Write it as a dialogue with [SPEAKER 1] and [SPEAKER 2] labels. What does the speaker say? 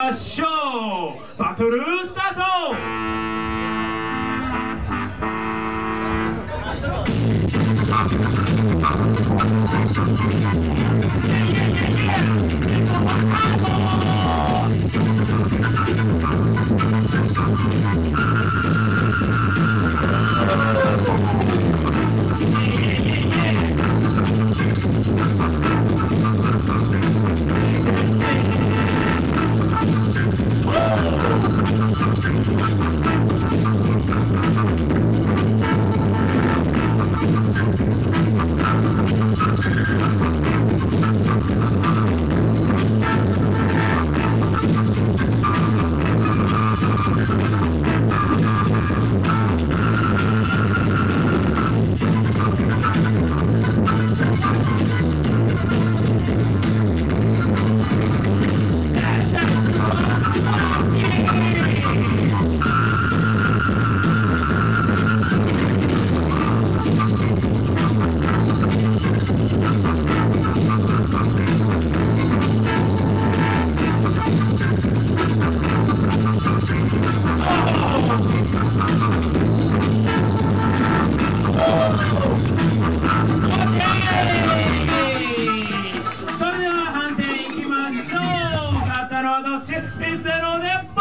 [SPEAKER 1] ましょう。バトルスタート。それでは判定いきましょう。勝ったのはどっち？ミスターローで